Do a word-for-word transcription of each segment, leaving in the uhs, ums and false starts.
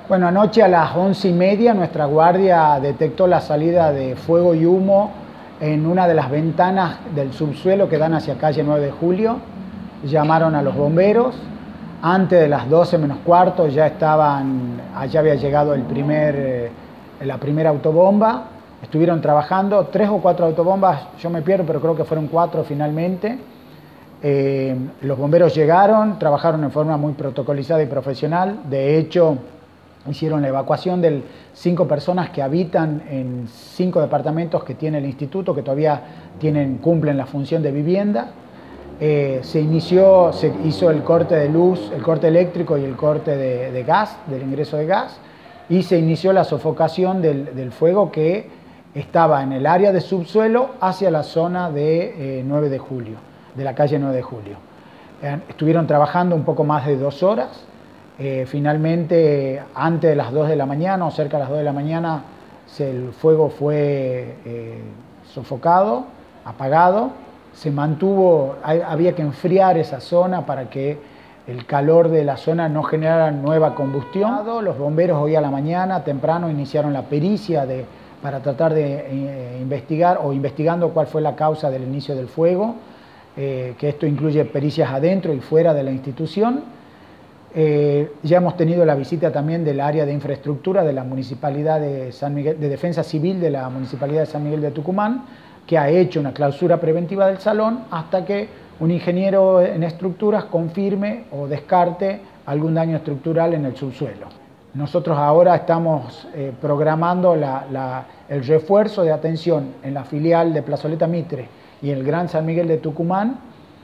Bueno, anoche a las once y media nuestra guardia detectó la salida de fuego y humo en una de las ventanas del subsuelo que dan hacia calle nueve de julio. Llamaron a los bomberos. Antes de las doce menos cuarto ya estaban, allá había llegado el primer, eh, la primera autobomba. Estuvieron trabajando, tres o cuatro autobombas, yo me pierdo, pero creo que fueron cuatro finalmente. Eh, los bomberos llegaron, trabajaron en forma muy protocolizada y profesional. De hecho, hicieron la evacuación de cinco personas que habitan en cinco departamentos que tiene el instituto, que todavía tienen, cumplen la función de vivienda. Eh, se inició, se hizo el corte de luz, el corte eléctrico y el corte de, de gas, del ingreso de gas, y se inició la sofocación del, del fuego que estaba en el área de subsuelo hacia la zona de eh, nueve de julio, de la calle nueve de julio. Eh, estuvieron trabajando un poco más de dos horas. Eh, finalmente, antes de las dos de la mañana o cerca de las dos de la mañana, se, el fuego fue eh, sofocado, apagado. Se mantuvo, hay, había que enfriar esa zona para que el calor de la zona no generara nueva combustión. Los bomberos hoy a la mañana, temprano, iniciaron la pericia de, para tratar de eh, investigar o investigando cuál fue la causa del inicio del fuego, eh, que esto incluye pericias adentro y fuera de la institución. Eh, ya hemos tenido la visita también del área de infraestructura de la Municipalidad de San Miguel, de Defensa Civil de la Municipalidad de San Miguel de Tucumán, que ha hecho una clausura preventiva del salón hasta que un ingeniero en estructuras confirme o descarte algún daño estructural en el subsuelo. Nosotros ahora estamos eh, programando la, la, el refuerzo de atención en la filial de Plazoleta Mitre y el Gran San Miguel de Tucumán,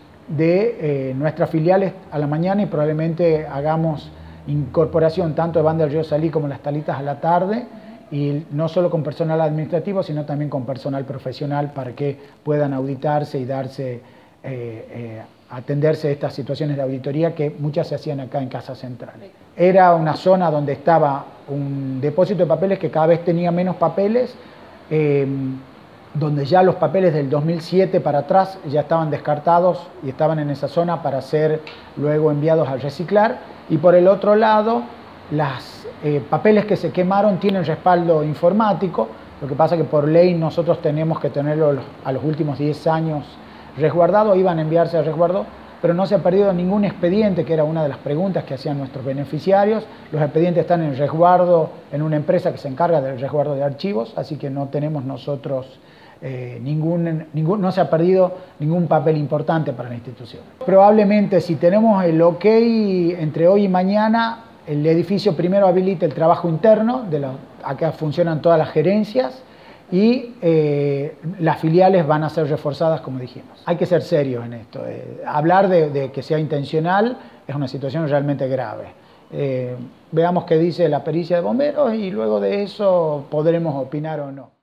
de eh, nuestras filiales a la mañana, y probablemente hagamos incorporación tanto de Banda del Río Salí como Las Talitas a la tarde, y no solo con personal administrativo, sino también con personal profesional para que puedan auditarse y darse, eh, eh, atenderse estas situaciones de auditoría que muchas se hacían acá en Casa Central. Era una zona donde estaba un depósito de papeles que cada vez tenía menos papeles, eh, donde ya los papeles del dos mil siete para atrás ya estaban descartados y estaban en esa zona para ser luego enviados al reciclar. Y por el otro lado, los eh, papeles que se quemaron tienen respaldo informático, lo que pasa que por ley nosotros tenemos que tenerlo a los últimos diez años resguardado, iban a enviarse al resguardo, pero no se ha perdido ningún expediente, que era una de las preguntas que hacían nuestros beneficiarios. Los expedientes están en resguardo en una empresa que se encarga del resguardo de archivos, así que no tenemos nosotros Eh, ningún, ningún, no se ha perdido ningún papel importante para la institución. Probablemente, si tenemos el ok entre hoy y mañana, el edificio primero habilita el trabajo interno, de la, acá funcionan todas las gerencias, y eh, las filiales van a ser reforzadas, como dijimos. Hay que ser serios en esto. Eh, hablar de, de que sea intencional es una situación realmente grave. Eh, veamos qué dice la pericia de bomberos y luego de eso podremos opinar o no.